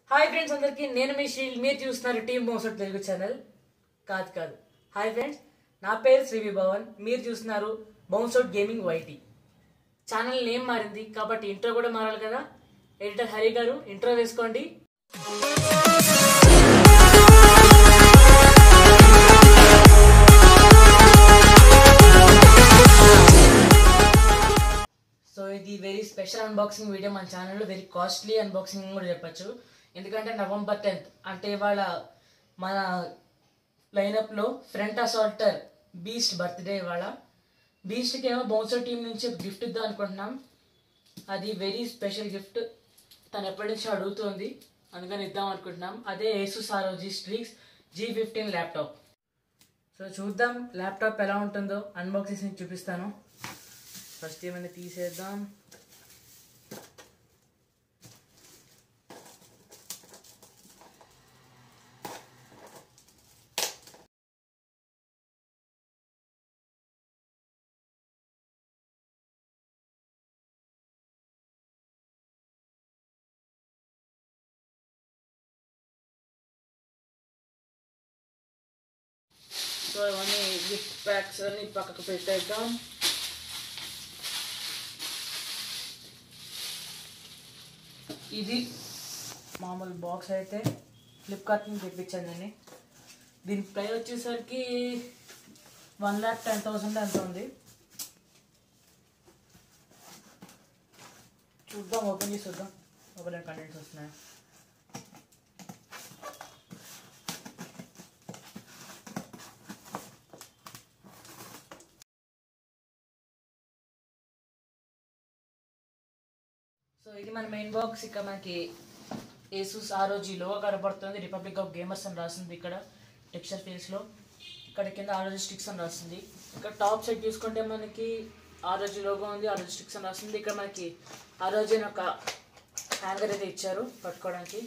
Hi friends అందరికీ నేను మీ శ్రీ మీరు చూస్తున్నారు టీమ్ మోసట్ తెలుగు ఛానల్ కాదు హాయ్ ఫ్రెండ్స్ నా పేరు శ్రీవి భవన్ మీరు చూస్తున్నారు bounce out gaming YT channel name మారింది కాబట్టి ఇంట్రో కూడా మారాలి కదా ఎడిటర్ హరి గారు ఇంట్రో వేసుకోండి సో ఇది వెరీ స్పెషల్ అన్బాక్సింగ్ వీడియో మన ఛానల్లో వెరీ కాస్ట్లీ అన్బాక్సింగ్ కూడా చెప్పచ్చు ఎందుకంటే నవంబర్ 10th అంటే ఇవాళ మన లైనప్లో ఫ్రంట్ అసాల్టర్ బీస్ట్ బర్త్డే ఇవాళ బీస్ట్కి ఏమో బౌన్సర్ టీం నుంచి గిఫ్ట్ ఇద్దాం అనుకుంటున్నాం అది వెరీ స్పెషల్ గిఫ్ట్ తను ఎప్పటి నుంచి అడుగుతుంది అందుకని ఇద్దాం అనుకుంటున్నాం అదే Asus ROG Strix G15 laptop so చూద్దాం ల్యాప్టాప్ ఎలా ఉంటుందో అన్బాక్స్ చేసి చూపిస్తాను ఫస్ట్ ఏమైనా తీసేద్దాం సో ఇవన్నీ గిఫ్ట్ ప్యాక్స్ అన్ని పక్కకు పెట్టేద్దాం ఇది మామూలు బాక్స్ అయితే ఫ్లిప్కార్ట్ నుంచి తెప్పించాను దీని ప్రైస్ వచ్చేసరికి 1,10,000 ఎంత ఉంది చూద్దాం ఓపెన్ చేసి చూద్దాం ఒకవేళ కంటెంట్స్ వస్తున్నాయి సో ఇది మన మెయిన్ బాక్స్ ఇక్కడ మనకి ఏసుస్ ROG లోగో కనబడుతుంది రిపబ్లిక్ ఆఫ్ గేమర్స్ అని రాస్తుంది ఇక్కడ టెక్స్చర్ ఫేస్లో ఇక్కడ కింద ROG Strix అని రాస్తుంది ఇక్కడ టాప్ సైడ్ చూసుకుంటే మనకి ROG లోగో ఉంది ROG Strix అని రాస్తుంది ఇక్కడ మనకి ROG అని ఒక హ్యాంగర్ అయితే ఇచ్చారు పట్టుకోవడానికి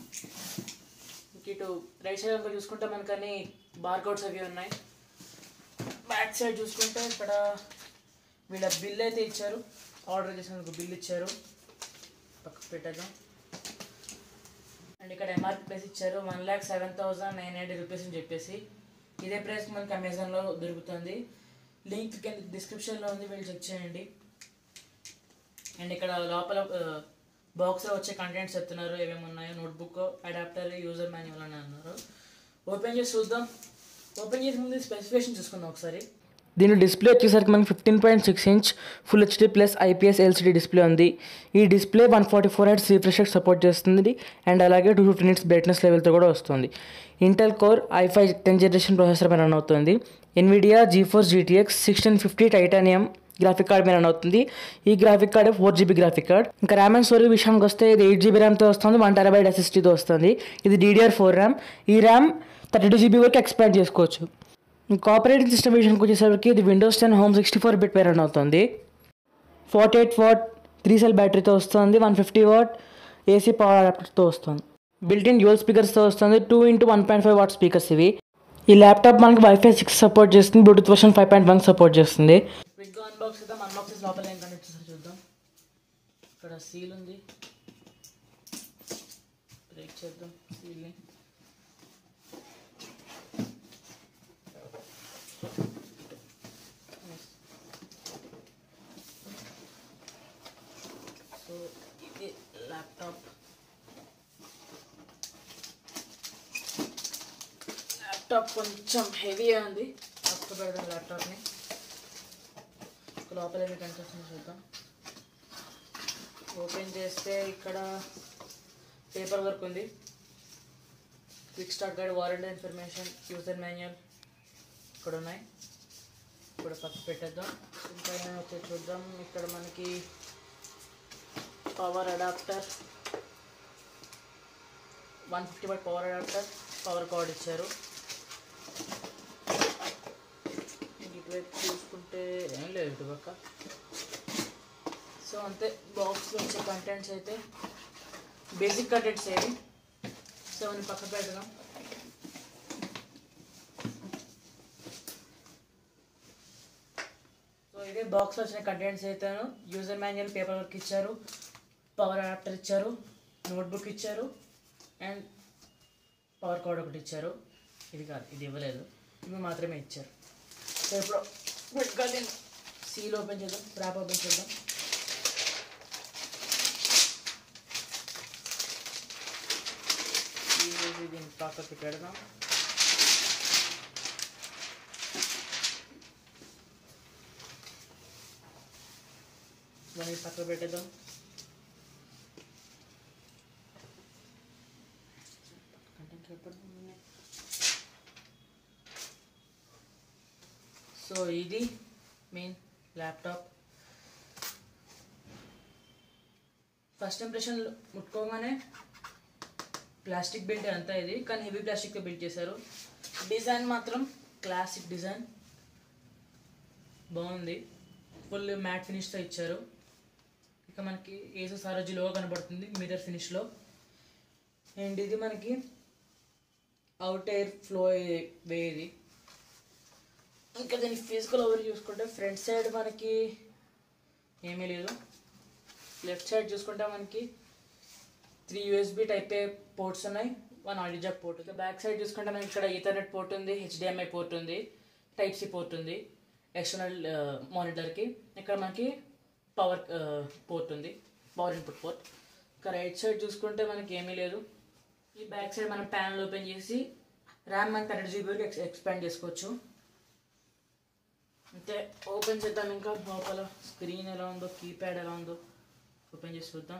ఇటు రైట్ సైడ్ కనుక చూసుకుంటే మనకు అన్ని బార్ కోడ్స్ అవి ఉన్నాయి బ్యాక్ సైడ్ చూసుకుంటే ఇక్కడ వీళ్ళ బిల్ అయితే ఇచ్చారు ఆర్డర్ చేసినందుకు బిల్ ఇచ్చారు పక్కకు పెట్టేద్దాం అండ్ ఇక్కడ MRP ప్రైస్ ఇచ్చారు 1,07,990 రూపీస్ అని చెప్పేసి ఇదే ప్రైస్ మనకి అమెజాన్లో దొరుకుతుంది లింక్ కింద డిస్క్రిప్షన్లో ఉంది వీళ్ళు చెక్ చేయండి అండ్ ఇక్కడ లోపల బాక్స్లో వచ్చే కంటెంట్స్ చెప్తున్నారు ఏమేమి ఉన్నాయో నోట్బుక్ అడాప్టర్ యూజర్ మాన్యువల్ అని అన్నారు ఓపెన్ చేసి చూద్దాం ఓపెన్ చేసే ముందు స్పెసిఫికేషన్ చూసుకుందాం ఒకసారి దీని డిస్ప్లే వచ్చేసరికి మనకి 15.6 inch full HD plus IPS LCD display ఉంది ఈ display 144 Hz refresh rate support చేస్తుంది అండ్ అలాగే 250 nits బ్రైట్నెస్ లెవెల్తో కూడా వస్తుంది Intel core i5 10th generation processor మీద రన్ అవుతుంది NVIDIA GeForce GTX 1650 titanium graphic card మీద రన్ అవుతుంది ఈ graphic card 4GB graphic card ఇంకా ర్యామ్ అండ్ స్టోరేజ్ విషయానికి వస్తే ఇది 8GB ర్యామ్తో వస్తుంది 1TB SSDతో వస్తుంది ఇది DDR4 ర్యామ్ ఈ ర్యామ్ 32GB వరకు ఎక్స్పాండ్ చేసుకోవచ్చు ఇంకా ఆపరేటింగ్ సిస్టమ్ విషయానికి వచ్చేసరికి ఇది విండోస్ 10 హోమ్ 64-bit రన్ అవుతుంది 48W 3-cell బ్యాటరీతో వస్తుంది 150W AC పవర్ అడాప్టర్తో వస్తుంది బిల్ట్-ఇన్ డ్యూయల్ స్పీకర్స్తో వస్తుంది 2x1.5W స్పీకర్స్ ఇవి ఈ ల్యాప్టాప్ మనకి Wi-Fi 6 సపోర్ట్ చేస్తుంది బ్లూటూత్ వర్షన్ 5.1 సపోర్ట్ చేస్తుంది లోపల ఏం కనెక్ట్ చూద్దాం ఇక్కడ సీల్ ఉంది బ్రేక్ చేద్దాం సీల్ని సో ఇది ల్యాప్టాప్ కొంచెం హెవీగా ఉంది పక్క పెడదాం ల్యాప్టాప్ని లోపల ఏమి కనిపిస్తుంది చూద్దాం ఓపెన్ చేస్తే ఇక్కడ పేపర్ వర్క్ ఉంది quick start guide warranty information user manual ఇక్కడ ఉన్నాయి ఇప్పుడు పక్క పెట్టేద్దాం ఇంకా వచ్చి చూద్దాం ఇక్కడ మనకి power adapter 150W power adapter power card ఇచ్చారు ఇటువైపు చూసుకుంటే ఏం లేదు ఇటు పక్క సో అంతే బాక్స్లో వచ్చే కంటెంట్స్ అయితే బేసిక్ కంటెంట్స్ ఏవి సో అని పక్క పెడదాం సో ఇదే బాక్స్ లో వచ్చిన కంటెంట్స్ అయితేను యూజర్ మాన్యువల్ పేపర్ వర్క్ ఇచ్చారు, పవర్ అడాప్టర్ ఇచ్చారు, నోట్బుక్ ఇచ్చారు అండ్ పవర్ కార్డ్ ఒకటి ఇచ్చారు. ఇది కాదు, ఇది ఇవ్వలేదు, ఇవి మాత్రమే ఇచ్చారు. సో ఇప్పుడు దీన్ని సీల్ ఓపెన్ చేద్దాం, ర్యాప్ ఓపెన్ చేద్దాం. దీన్ని పక్కకి పెడదాం. దాన్ని పక్కకు పెట్టేద్దాం. సో ఇది మెయిన్ ల్యాప్టాప్. ఫస్ట్ ఇంప్రెషన్ ముట్టుకోగానే ప్లాస్టిక్ బిల్డ్ అంతా ఇది, కానీ హెవీ ప్లాస్టిక్తో బిల్డ్ చేశారు. డిజైన్ మాత్రం క్లాసిక్ డిజైన్, బాగుంది. ఫుల్ మ్యాట్ ఫినిష్తో ఇచ్చారు. ఇక మనకి ఏసూస్ ROG లోగో కనబడుతుంది మిర్రర్ ఫినిష్లో. అండ్ ఇది మనకి అవుట్ ఎయిర్ ఫ్లో వే ఇది. ఇంకా దీని ఫిజికల్ ఓవర్ చూసుకుంటే ఫ్రంట్ సైడ్ మనకి ఏమీ లేదు. లెఫ్ట్ సైడ్ చూసుకుంటే మనకి 3 USB టైప్ ఏ పోర్ట్స్ ఉన్నాయి, 1 ఆడియో జాక్ పోర్ట్. ఇక బ్యాక్ సైడ్ చూసుకుంటే మనకి ఇక్కడ ఈథర్నెట్ పోర్ట్ ఉంది, HDMI పోర్ట్ ఉంది, Type C పోర్ట్ ఉంది ఎక్స్టర్నల్ మానిటర్కి. ఇక్కడ మనకి పవర్ పోర్ట్ ఉంది, పవర్ ఇన్పుట్ పోర్ట్. ఇక రైట్ సైడ్ చూసుకుంటే మనకి ఏమీ లేదు. ఈ బ్యాక్ సైడ్ మనం ప్యానల్ ఓపెన్ చేసి ర్యామ్ మనకి 32 GB వరకు ఎక్స్పాండ్ చేసుకోవచ్చు. అంతే, ఓపెన్ చేద్దాం. ఇంకా లోపల స్క్రీన్ ఎలా ఉందో, కీప్యాడ్ ఎలా ఉందో ఓపెన్ చేసి చూద్దాం.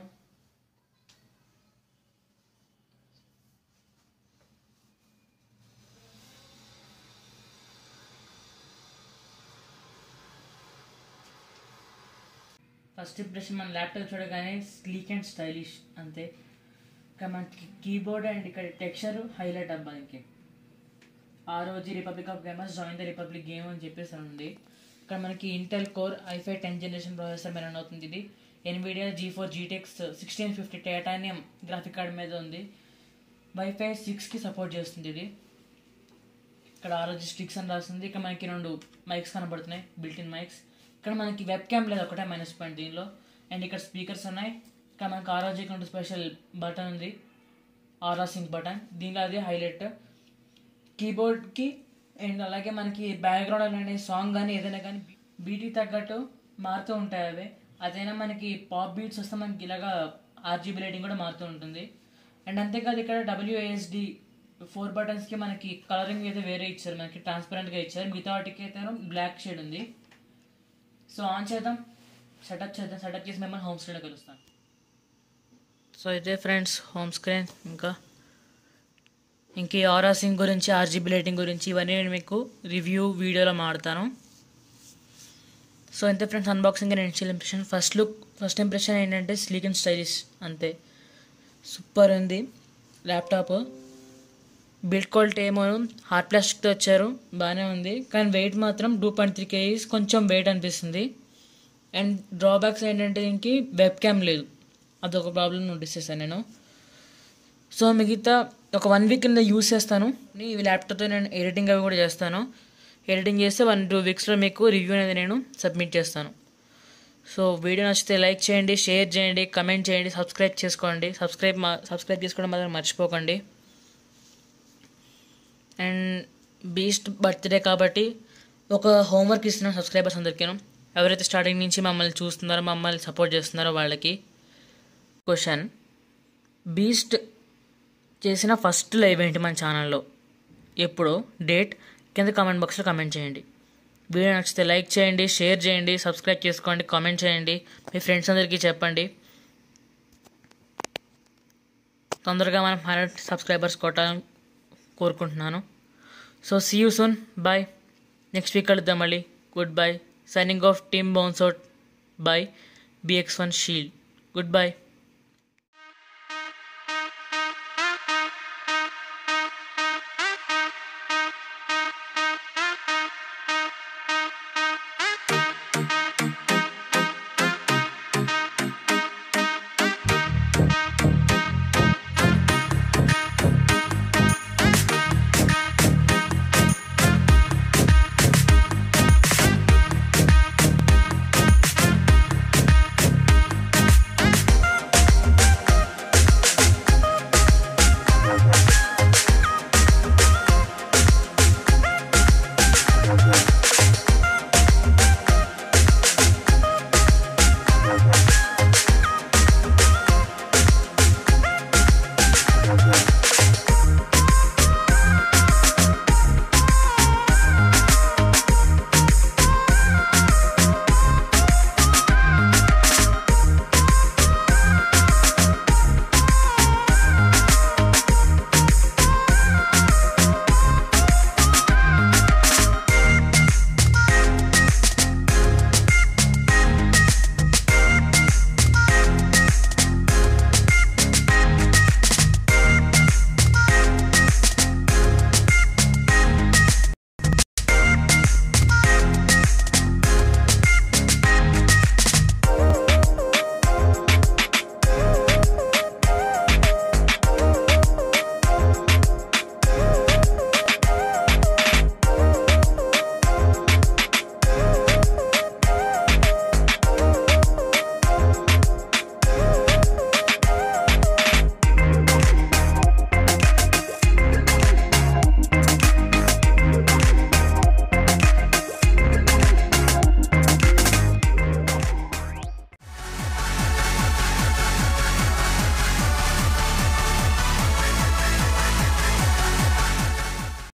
ఫస్ట్ ఇంప్రెషన్ మన ల్యాప్టాప్ చూడగానే స్లీక్ అండ్ స్టైలిష్ అంతే. ఇంకా మనకి కీబోర్డ్ అండ్ ఇక్కడ టెక్స్చర్ హైలైట్ అవ్వడానికి ROG republic of gamers join the republic game అని చెప్పేసి ఉంది. ఇక్కడ మనకి Intel core i5 10th generation processor మీద రన్ అవుతుంది. ఇది NVIDIA G4 GTX 1650 titanium graphic card మీద ఉంది. Wi-Fi 6కి సపోర్ట్ చేస్తుంది ఇది. ఇక్కడ ROG స్టిక్స్ అని రాస్తుంది. ఇక్కడ మనకి 2 మైక్స్ కనబడుతున్నాయి, బిల్ట్ ఇన్ మైక్స్. ఇక్కడ మనకి వెబ్ క్యామ్ లేదు, ఒకటే మైనస్ పాయింట్ దీనిలో. అండ్ ఇక్కడ స్పీకర్స్ ఉన్నాయి. ఇక్కడ మనకి ROG కంటూ స్పెషల్ బటన్ ఉంది, ఆరా సింక్ బటన్, దీనిలో అది హైలైట్. కీబోర్డ్కి అండ్ అలాగే మనకి బ్యాక్గ్రౌండ్ అలానే సాంగ్ కానీ ఏదైనా కానీ బీటీ తగ్గట్టు మారుతూ ఉంటాయి అవి. అదైనా మనకి పాప్ బీట్స్ వస్తే మనకి ఇలాగా RGB లైటింగ్ కూడా మారుతూ ఉంటుంది. అండ్ అంతేకాదు ఇక్కడ WASD 4 బటన్స్కి మనకి కలరింగ్ అయితే వేరే ఇచ్చారు, మనకి ట్రాన్స్పరెంట్గా ఇచ్చారు. మిగతా వాటికి అయితే బ్లాక్ షేడ్ ఉంది. సో ఆన్ చేద్దాం, సెటప్ చేద్దాం. సెటప్ చేసి మిమ్మల్ని హోమ్ స్క్రీన్లో కలుస్తాను. సో అయితే ఫ్రెండ్స్ హోమ్ స్క్రీన్. ఇంకా ఈ ఆరా సింక్ గురించి, RGB లైటింగ్ గురించి ఇవన్నీ నేను మీకు రివ్యూ వీడియోలో మాడతాను. సో అంతే friends, unboxing and initial impression. First impression ఏంటంటే స్లీక్ అండ్ స్టైలిష్ అంతే, సూపర్ ఉంది ల్యాప్టాప్. బిల్డ్ క్వాలిటీ ఏమో హార్డ్ ప్లాస్టిక్తో వచ్చారు, బాగానే ఉంది. కానీ వెయిట్ మాత్రం 2.3 kgs, కొంచెం వెయిట్ అనిపిస్తుంది. అండ్ డ్రాబ్యాక్స్ ఏంటంటే దీనికి వెబ్ క్యామ్ లేదు, అదొక ప్రాబ్లం నోటీస్ చేశాను నేను. సో మిగతా ఒక 1 వీక్ కింద యూస్ చేస్తాను. ఈ ల్యాప్టాప్తో నేను ఎడిటింగ్ అవి కూడా చేస్తాను. ఎడిటింగ్ చేస్తే 1-2 వీక్స్లో మీకు రివ్యూ అనేది నేను సబ్మిట్ చేస్తాను. సో వీడియో నచ్చితే లైక్ చేయండి, షేర్ చేయండి, కమెంట్ చేయండి, సబ్స్క్రైబ్ చేసుకోండి. సబ్స్క్రైబ్ చేసుకోవడం మాత్రం మర్చిపోకండి. అండ్ బీస్ట్ బర్త్డే కాబట్టి ఒక హోంవర్క్ ఇస్తున్నాను సబ్స్క్రైబర్స్ అందరికీ. ఎవరైతే స్టార్టింగ్ నుంచి మమ్మల్ని చూస్తున్నారో, మమ్మల్ని సపోర్ట్ చేస్తున్నారో వాళ్ళకి క్వశ్చన్: బీస్ట్ చేసిన ఫస్ట్ లైవ్ ఏంటి మన ఛానల్లో, ఎప్పుడో, డేట్ కింద కామెంట్ బాక్స్లో కామెంట్ చేయండి. వీడియో నచ్చితే లైక్ చేయండి, షేర్ చేయండి, సబ్స్క్రైబ్ చేసుకోండి, కామెంట్ చేయండి, మీ ఫ్రెండ్స్ అందరికీ చెప్పండి. తొందరగా మనం 100 సబ్స్క్రైబర్స్ కొట్టాలని కోరుకుంటున్నాను. So see you soon, bye. Next week కలుద్దాం మళ్ళీ. Good bye. Signing off team bounce out by BX1 Shield. Goodbye.